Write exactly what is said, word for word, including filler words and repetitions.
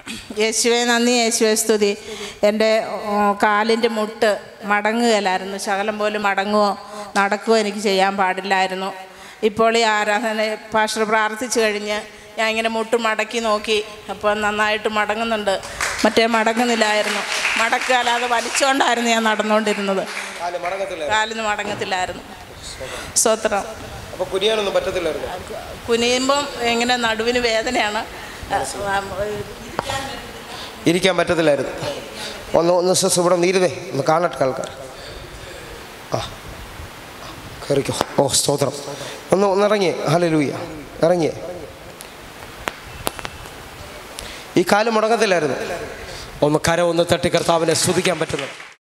യേശുവേ നന്ദി, യേശുവേ സ്തുതി. എൻ്റെ കാലിൻ്റെ മുട്ട് മടങ്ങുകയില്ലായിരുന്നു. ശകലം പോലും മടങ്ങുകയോ നടക്കുകയോ എനിക്ക് ചെയ്യാൻ പാടില്ലായിരുന്നു. ഇപ്പോൾ ഈ ആരാധന പാസ്റ്റർ പ്രാർത്ഥിച്ചു കഴിഞ്ഞ് ഞാൻ ഇങ്ങനെ മുട്ട് മടക്കി നോക്കി. അപ്പോൾ നന്നായിട്ട് മടങ്ങുന്നുണ്ട്. മറ്റേ മടങ്ങുന്നില്ലായിരുന്നു. മടക്കാലാതെ വലിച്ചുകൊണ്ടായിരുന്നു ഞാൻ നടന്നുകൊണ്ടിരുന്നത്. കാലിന് മടങ്ങത്തില്ലായിരുന്നു. സ്തോത്രം. കുനിയുമ്പം ഇങ്ങനെ നടുവിന് വേദനയാണ്. ഇരിക്കാൻ പറ്റത്തില്ലായിരുന്നു. ഒന്ന് ഒന്ന് സിസ്റ്റർ ഇവിടെ നീരുതേ, ഒന്ന് കാണട്ടെ ആൾക്കാർ. ആ കയറിക്കോ. ഓ സ്തോത്രം. ഒന്ന് ഒന്നിറങ്ങിയേ. ഹല്ലേലൂയ. ഇറങ്ങിയേ. ഈ കാല് മുടങ്ങത്തില്ലായിരുന്നു. ഒന്ന് കര ഒന്ന് തട്ടി കർത്താവിനെ സ്തുതിക്കാൻ പറ്റുന്നു.